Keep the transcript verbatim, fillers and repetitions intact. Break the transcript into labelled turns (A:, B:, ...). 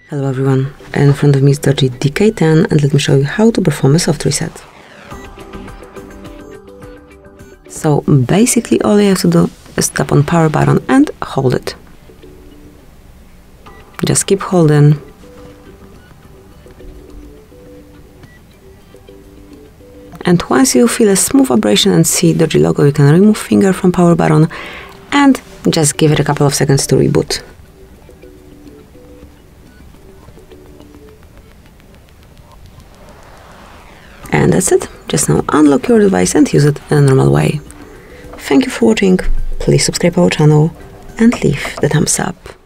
A: Hello everyone, in front of me is DOOGEE D K ten and let me show you how to perform a soft reset. So basically all you have to do is tap on power button and hold it. Just keep holding. And once you feel a smooth vibration and see DOOGEE logo, you can remove finger from power button and just give it a couple of seconds to reboot. And that's it. Just now unlock your device and use it in a normal way. Thank you for watching. Please subscribe our channel and leave the thumbs up.